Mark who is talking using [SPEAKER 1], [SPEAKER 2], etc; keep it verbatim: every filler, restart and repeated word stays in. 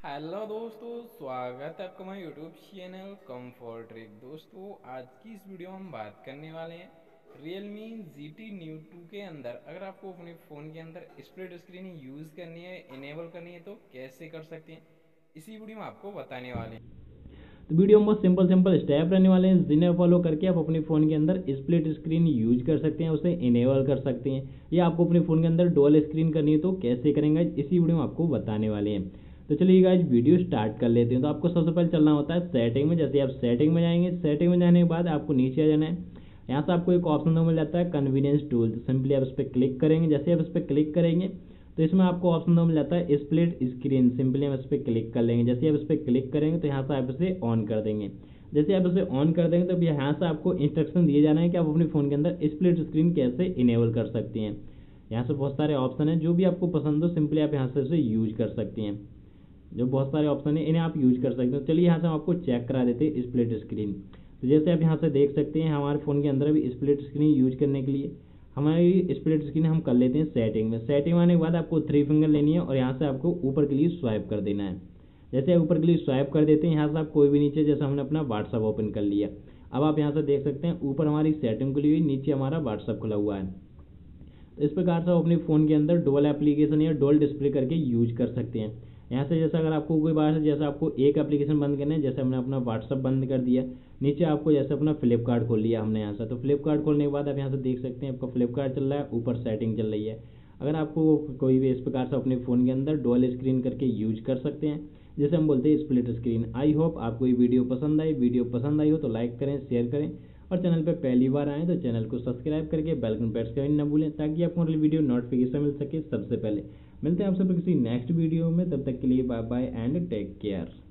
[SPEAKER 1] Hello दोस्तों, स्वागत है आपका हमारे यूट्यूब चैनल कंफर्ट ट्रिक। दोस्तों, आज की इस वीडियो में हम बात करने वाले हैं Realme G T neo two के अंदर अगर आपको अपने फ़ोन के अंदर स्प्लिट स्क्रीन यूज़ करनी है, इनेबल करनी है तो कैसे कर सकते हैं, इसी वीडियो में आपको बताने वाले हैं।
[SPEAKER 2] तो वीडियो में बहुत सिंपल सिंपल स्टेप रहने वाले हैं, जिन्हें फॉलो करके आप अपने फ़ोन के अंदर स्प्लिट स्क्रीन यूज कर सकते हैं, उसे इनेबल कर सकते हैं। या आपको अपने फ़ोन के अंदर डुअल स्क्रीन करनी है तो कैसे करेंगे, इसी वीडियो में आपको बताने वाले हैं। तो चलिए गाइस, वीडियो स्टार्ट कर लेते हैं। तो आपको सबसे पहले चलना होता है सेटिंग में। जैसे आप सेटिंग में जाएंगे, सेटिंग में जाने के बाद आपको नीचे आ जाना है। यहाँ से आपको एक ऑप्शन मिल जाता है कन्वीनियंस टूल। सिंपली आप इस पर क्लिक करेंगे। जैसे आप इस पर क्लिक करेंगे तो इसमें आपको ऑप्शन मिल जाता है स्प्लिट स्क्रीन। सिंपली हम इस पर क्लिक कर लेंगे। जैसे आप इस पर क्लिक करेंगे तो यहाँ से आप इसे ऑन कर देंगे। जैसे आप इसे ऑन कर देंगे तो यहाँ से आपको इंस्ट्रक्शन दिए जाना है कि आप अपने फ़ोन के अंदर स्प्लिट स्क्रीन कैसे इनेबल कर सकते हैं। यहाँ से बहुत सारे ऑप्शन हैं, जो भी आपको पसंद हो सिंपली आप यहाँ से इसे यूज कर सकते हैं। जो बहुत सारे ऑप्शन है इन्हें आप यूज कर सकते हो। चलिए यहाँ से हम आपको चेक करा देते हैं स्प्लिट स्क्रीन। तो जैसे आप यहाँ से देख सकते हैं, हमारे फ़ोन के अंदर भी स्प्लिट स्क्रीन यूज करने के लिए हमारी स्प्लिट स्क्रीन हम कर लेते हैं सेटिंग में। सेटिंग आने के बाद आपको थ्री फिंगर लेनी है और यहाँ से आपको ऊपर के लिए स्वाइप कर देना है। जैसे आप ऊपर के लिए स्वाइप कर देते हैं, यहाँ से आप कोई भी नीचे, जैसे हमने अपना व्हाट्सअप ओपन कर लिया। अब आप यहाँ से देख सकते हैं ऊपर हमारी सेटिंग खुली हुई, नीचे हमारा व्हाट्सअप खुला हुआ है। तो इस प्रकार से आप अपने फ़ोन के अंदर डुअल एप्लीकेशन या डुअल डिस्प्ले करके यूज कर सकते हैं। यहाँ से जैसे अगर आपको कोई बार जैसे आपको एक एप्लीकेशन बंद करना है, जैसे हमने अपना व्हाट्सअप बंद कर दिया, नीचे आपको जैसे अपना फ्लिपकार्ट खोल लिया हमने यहाँ से, तो फ्लिपकार्ट खोलने के बाद आप यहाँ से देख सकते हैं आपका फ्लिपकार्ट चल रहा है, ऊपर सेटिंग चल रही है। अगर आपको कोई भी इस प्रकार से अपने फ़ोन के अंदर डुअल स्क्रीन करके यूज कर सकते हैं, जैसे हम बोलते हैं स्प्लिट स्क्रीन। आई होप आपको ये वीडियो पसंद आई। वीडियो पसंद आई हो तो लाइक करें, शेयर करें, और चैनल पर पहली बार आएँ तो चैनल को सब्सक्राइब करके बेल आइकन प्रेस करना न भूलें, ताकि आपको अगली वीडियो नोटिफिकेशन मिल सके सबसे पहले। मिलते हैं आपसे फिर किसी नेक्स्ट वीडियो में, तब तक के लिए bye bye and take care.